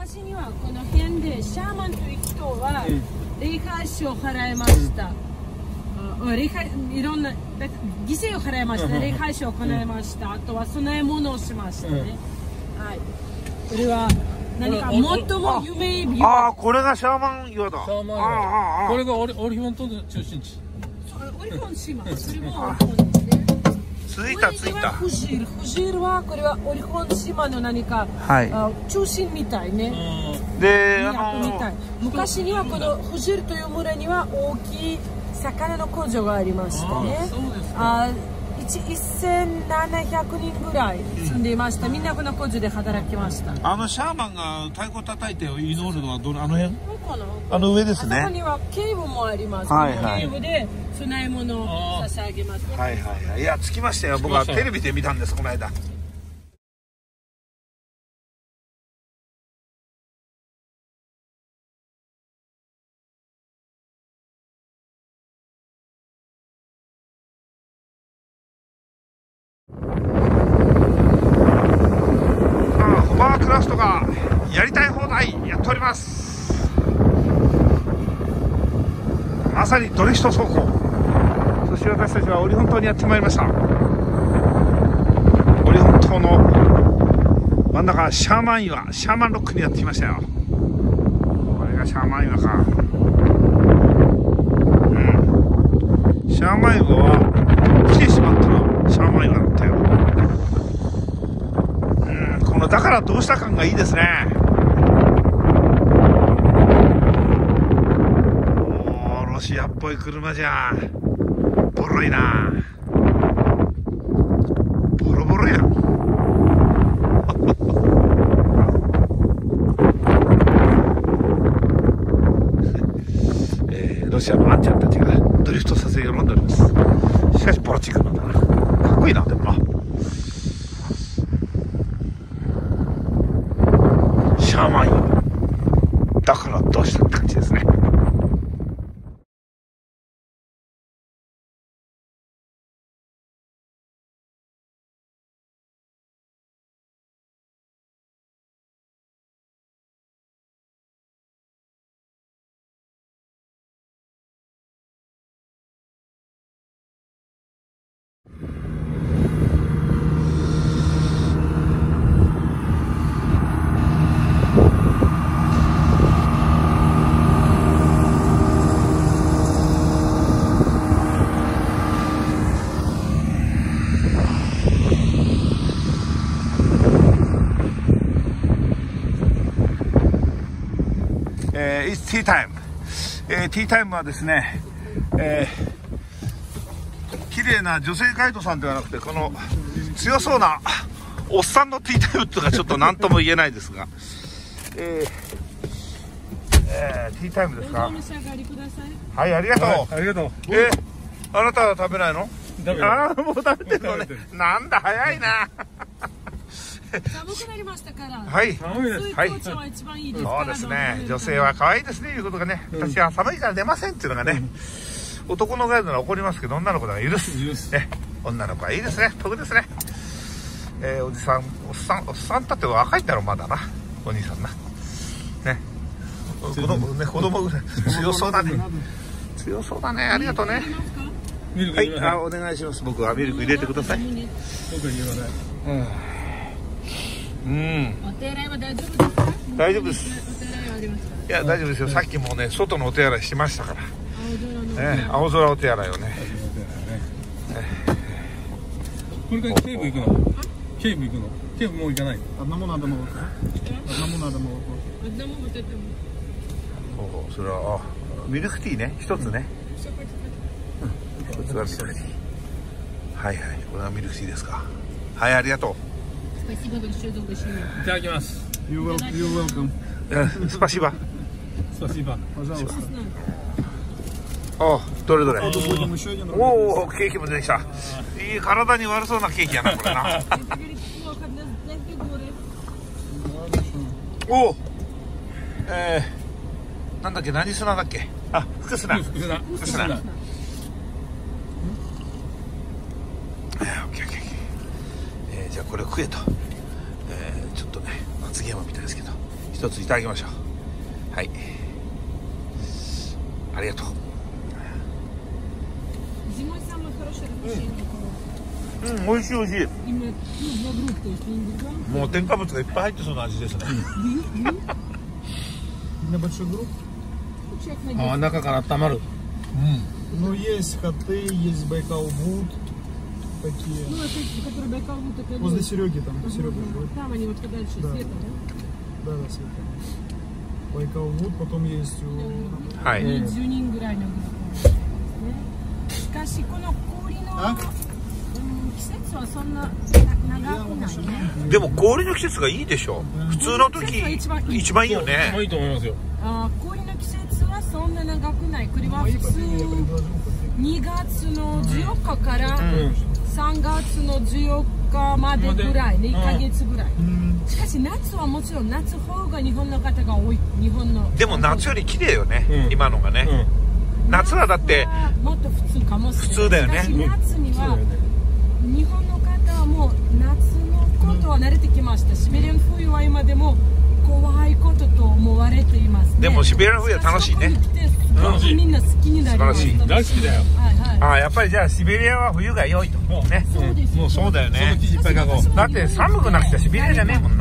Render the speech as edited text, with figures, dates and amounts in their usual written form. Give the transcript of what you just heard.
昔にはこの辺でシャーマンという人は礼拝費を払いました。いろんな犠牲を払いました。礼拝費を行いました。あとは供え物をしましたね。はい。これは何か最も有名。 ああ、これがシャーマン岩だ。 シャーマン岩。これがオリフォントの中心地。 オリフォン島。それもオリフォンですね。 着いた着いた。 フジールはこれはオリフォン島の何か、中心みたいね。 で、 昔にはこのフジールという村には大きい魚の工場がありましたね。1700人ぐらい住んでいました。みんなこの工場で働きました。 シャーマンが太鼓叩いて祈るのはあの辺？あの上ですね。 あそこには警部もあります。警部で供え物を差し上げます。 はいはいはい。いや、着きましたよ。僕はテレビで見たんです、この間。ホバークラフトがやりたい放題やっております。まさにドリフト走行。そして私たちはオリフォン島にやってまいりました。オリフォン島の真ん中シャーマン岩、シャーマンロックにやってきましたよ。これがシャーマン岩か。シャーマン岩は来てしまったらシャーマン岩だったよ。このだからどうした感がいいですね。ロシアっぽい車じゃボロいな。ボロボロやん。ロシアのあんちゃんたちがドリフトさせ喜んでおります。しかしボロチックなんだな。かっこいいな。でもな、シャーマンよだからどうしたって感じですね。It's tea time。ティータイムはですね、綺麗な女性ガイドさんではなくて、この強そうなおっさんのティータイムとかちょっと何とも言えないですが、ティータイムですか。はい、ありがとう。 ありがとう。 あなたは食べないの？ああ、もう食べてるのね。なんだ、早いな。 寒くなりましたから。 はい。 寒いです。はい。そうですね。女性は可愛いですね、いうことがね。私は寒いから出ませんっていうのがね。男のガイドなら怒りますけど、女の子なら許す。女の子はいいですね。得ですね。おじさん、おっさんだって若いんだろ、まだな。お兄さんな。ね。子供ぐらい。強そうだね。強そうだね。ありがとうね。はい。お願いします。僕はミルク入れてください。 僕は言わない。 お手洗いは大丈夫ですか？ 大丈夫です。いや、大丈夫ですよ。さっきもね、外のお手洗いしましたから。青空お手洗いをね。 これから警部行くの？警部行くの？警部もう行かない。 それはミルクティーね、一つね。一つはミルクティー。はいはい、これはミルクティーですか。はい、ありがとう。 いただきます。 You're welcome. スパシバ。どれどれ。おお、ケーキも出てきた。いい、体に悪そうなケーキやな、これな。おお。なんだっけ、何砂だっけ。あ、福砂。福砂。じゃあこれを食えと。ちょっとね、罰ゲームみたいですけど、一一ついただきましょう。はい。ありがとう。 Зимой самое хорошее размещение. うん、美味しい美味しい。 Именно вокруг, то есть индивидуально. もう添加物がいっぱい入ってそうな味ですね。 На большой групп? Человек на あ、中から温まる。 Ну, есть коты, есть Байкал Вуд. Такие. Ну, это, которые Байкал Вуд, это... Возле Сереги там. Серега живет. Там они вот подальше, Да. Света, да? Да, да, Света. Байкал Вуд, потом есть у... はい。 20人ぐらいのグループですね。しかしこの氷の季節はそんな長くないね。 でも氷の季節がいいでしょ。普通の時一番いいよね。 いいと思いますよ。 氷の季節はそんな長くない。これは普通2月の14日から3月の14日までぐらいね、1ヶ月ぐらい。しかし夏はもちろん夏方が日本の方が多い。日本のでも夏より綺麗よね、今のがね。夏はだってもっと普通かもしれない。 普通だよね。 しかし夏には日本の方はもう夏のことは慣れてきました。シベリアン冬は今でも怖いことと思われていますね。 でもシベリアン冬は楽しいね。 楽しい。みんな好きになります。 素晴らしい。 大好きだよ。 はいはい。 ああ、やっぱりじゃあシベリアは冬が良いと。ね。 そうです。 もうそうだよね。 いっぱい書こう。 だって寒くなくてシベリアじゃねえもん。